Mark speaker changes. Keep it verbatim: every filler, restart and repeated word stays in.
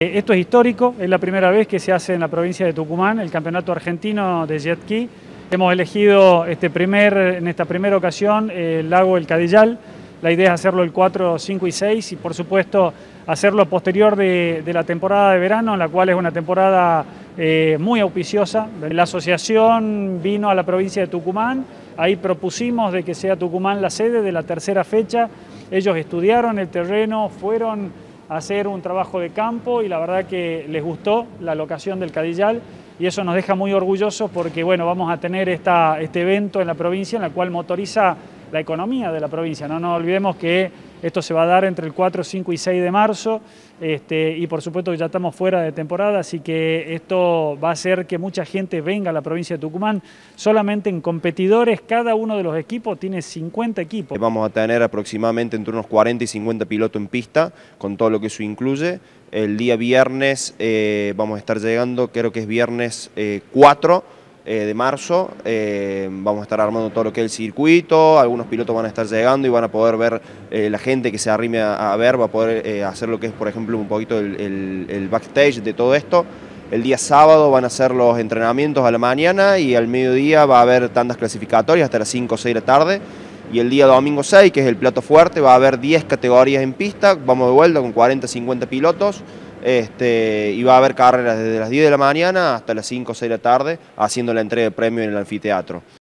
Speaker 1: Esto es histórico, es la primera vez que se hace en la provincia de Tucumán el Campeonato Argentino de Jet Ski. Hemos elegido este primer, en esta primera ocasión el lago El Cadillal. La idea es hacerlo el cuatro, cinco y seis y por supuesto hacerlo posterior de, de la temporada de verano, en la cual es una temporada eh, muy auspiciosa. La asociación vino a la provincia de Tucumán, ahí propusimos de que sea Tucumán la sede de la tercera fecha. Ellos estudiaron el terreno, fueron a hacer un trabajo de campo y la verdad que les gustó la locación del Cadillal y eso nos deja muy orgullosos porque bueno, vamos a tener esta, este evento en la provincia en la cual motoriza la economía de la provincia. No nos olvidemos que esto se va a dar entre el cuatro, cinco y seis de marzo este, y por supuesto que ya estamos fuera de temporada, así que esto va a hacer que mucha gente venga a la provincia de Tucumán. Solamente en competidores, cada uno de los equipos tiene cincuenta equipos.
Speaker 2: Vamos a tener aproximadamente entre unos cuarenta y cincuenta pilotos en pista, con todo lo que eso incluye. El día viernes eh, vamos a estar llegando, creo que es viernes eh, cuatro de marzo, eh, vamos a estar armando todo lo que es el circuito, algunos pilotos van a estar llegando y van a poder ver, eh, la gente que se arrime a, a ver va a poder eh, hacer lo que es, por ejemplo, un poquito el, el, el backstage de todo esto. El día sábado van a ser los entrenamientos a la mañana y al mediodía va a haber tandas clasificatorias hasta las cinco o seis de la tarde. Y el día domingo seis, que es el plato fuerte, va a haber diez categorías en pista, vamos de vuelta con cuarenta, cincuenta pilotos. Este, y va a haber carreras desde las diez de la mañana hasta las cinco o seis de la tarde haciendo la entrega de premios en el anfiteatro.